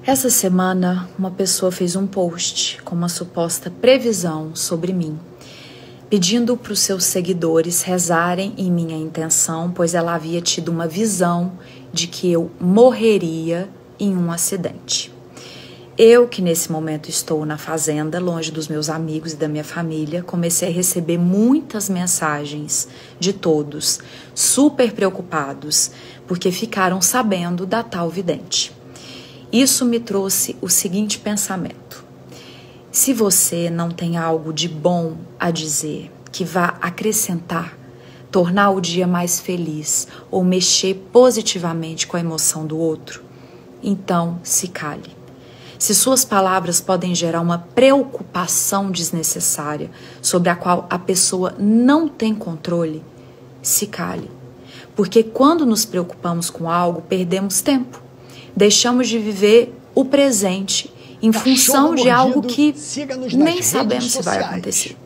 Essa semana, uma pessoa fez um post com uma suposta previsão sobre mim, pedindo para os seus seguidores rezarem em minha intenção, pois ela havia tido uma visão de que eu morreria em um acidente. Eu, que nesse momento estou na fazenda, longe dos meus amigos e da minha família, comecei a receber muitas mensagens de todos, super preocupados, porque ficaram sabendo da tal vidente. Isso me trouxe o seguinte pensamento: se você não tem algo de bom a dizer, que vá acrescentar, tornar o dia mais feliz ou mexer positivamente com a emoção do outro, então se cale. Se suas palavras podem gerar uma preocupação desnecessária sobre a qual a pessoa não tem controle, se cale. Porque quando nos preocupamos com algo, perdemos tempo. Deixamos de viver o presente em função de algo que nem sabemos se vai acontecer.